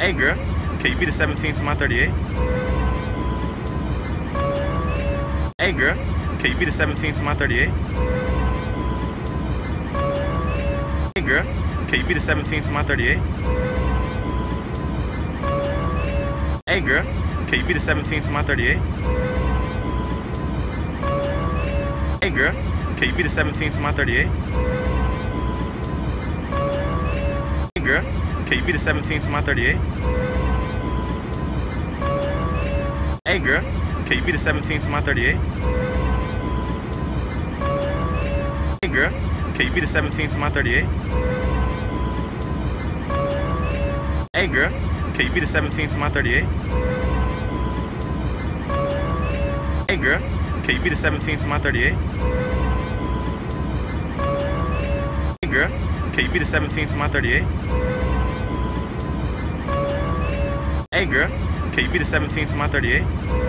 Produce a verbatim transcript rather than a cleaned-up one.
Hey girl, can you be the seventeen to my thirty-eight? Hey girl, can you be the seventeen to my thirty-eight? Hey girl, can you be the seventeen to my thirty-eight? Hey girl, can you be the seventeen to my thirty-eight? Hey girl, can you be the seventeen to my thirty-eight? Hey girl, can you be the seventeen to my thirty-eight? Hey girl, can you be the seventeen to my thirty-eight? Hey girl, can you be the seventeen to my thirty-eight? Hey girl, can you be the seventeen to my thirty-eight? Hey girl, can you be the seventeen to my thirty-eight? Hey girl, can you be the seventeen to my thirty-eight? Hey girl, can you be the seventeen to my thirty-eight?